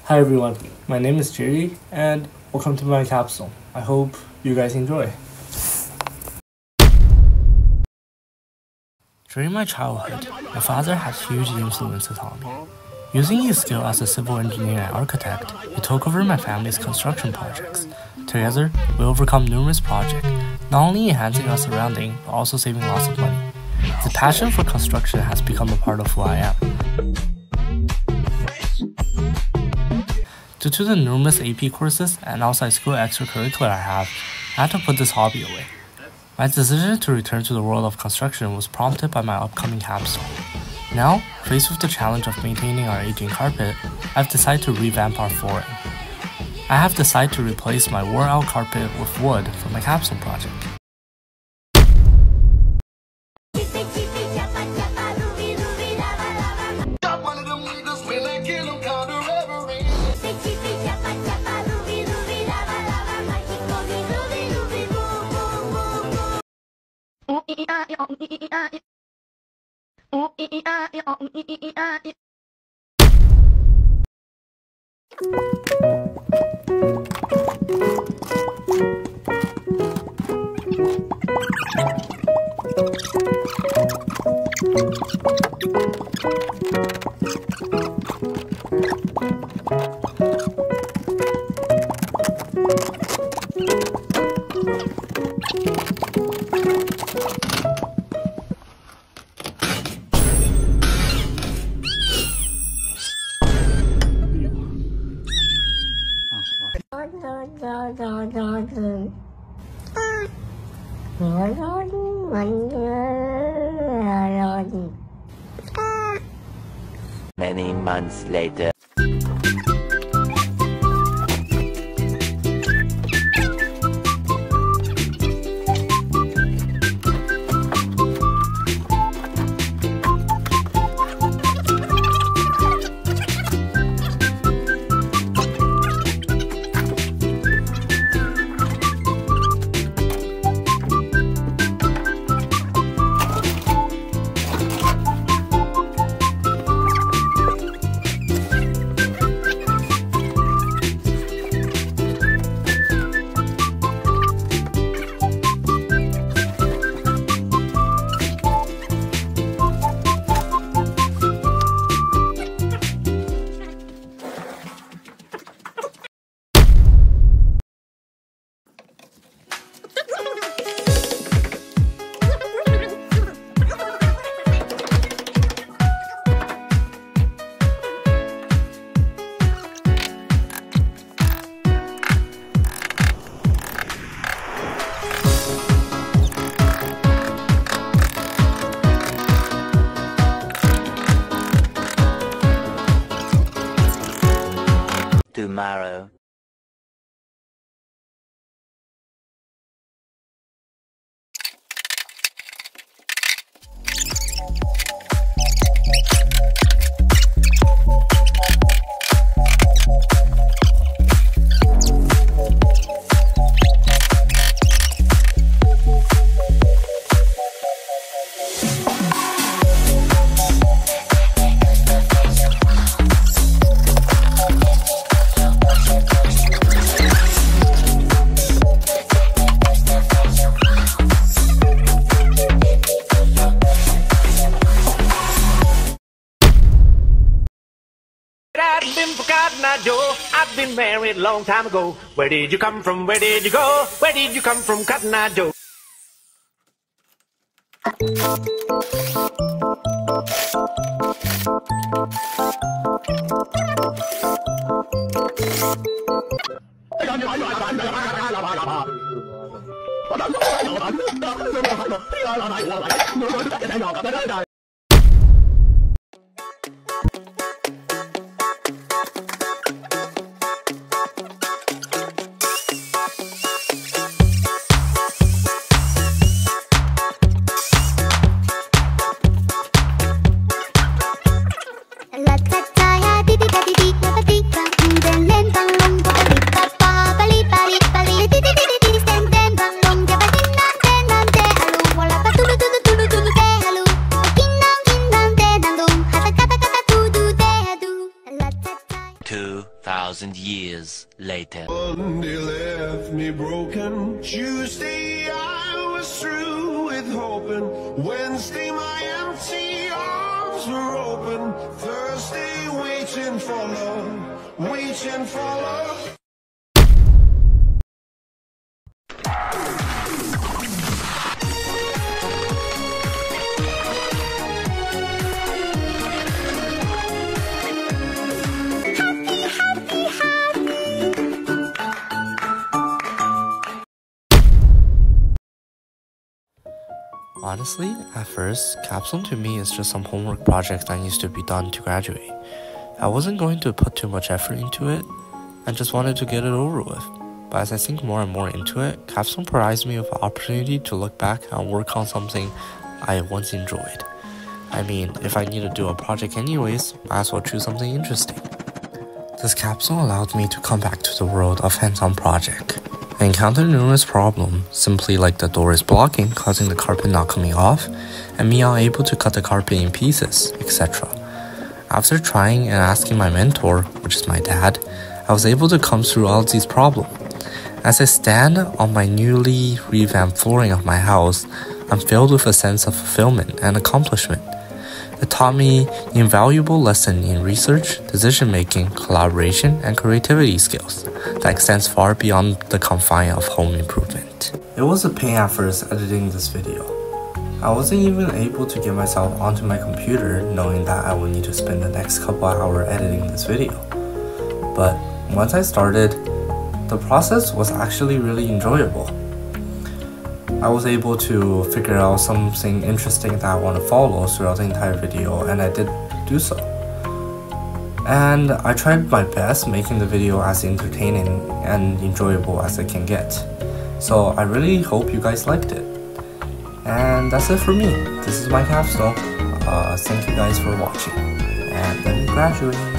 Hi everyone, my name is Jerry and welcome to my capsule. I hope you guys enjoy. During my childhood, my father had huge influences on me. Using his skill as a civil engineer and architect, he took over my family's construction projects. Together, we overcome numerous projects, not only enhancing our surrounding, but also saving lots of money. The passion for construction has become a part of who I am. Due to the numerous AP courses and outside school extracurricular I had to put this hobby away. My decision to return to the world of construction was prompted by my upcoming capstone. Now, faced with the challenge of maintaining our aging carpet, I've decided to revamp our flooring. I have decided to replace my wore-out carpet with wood for my capstone project. Many months later. Tomorrow. I've been forgotten, Joe. I've been married a long time ago. Where did you come from? Where did you go? Where did you come from, Cotton Eye Joe? 2,000 years later. Monday left me broken. Tuesday I was through with hoping. Wednesday my empty arms were open. Thursday waiting for love, waiting for love. Honestly, at first, capstone to me is just some homework project that needs to be done to graduate. I wasn't going to put too much effort into it, and just wanted to get it over with. But as I think more and more into it, capstone provides me with an opportunity to look back and work on something I once enjoyed. I mean, if I need to do a project anyways, might as well choose something interesting. This capstone allowed me to come back to the world of hands-on project. I encountered numerous problems, simply like the door is blocking, causing the carpet not coming off, and me unable to cut the carpet in pieces, etc. After trying and asking my mentor, which is my dad, I was able to come through all of these problems. As I stand on my newly revamped flooring of my house, I'm filled with a sense of fulfillment and accomplishment. It taught me invaluable lesson in research, decision-making, collaboration, and creativity skills that extends far beyond the confine of home improvement. It was a pain at first editing this video. I wasn't even able to get myself onto my computer knowing that I would need to spend the next couple hours editing this video. But once I started, the process was actually really enjoyable. I was able to figure out something interesting that I want to follow throughout the entire video, and I did do so. And I tried my best making the video as entertaining and enjoyable as I can get. So I really hope you guys liked it. And that's it for me. This is my capstone. Thank you guys for watching. And let me graduate.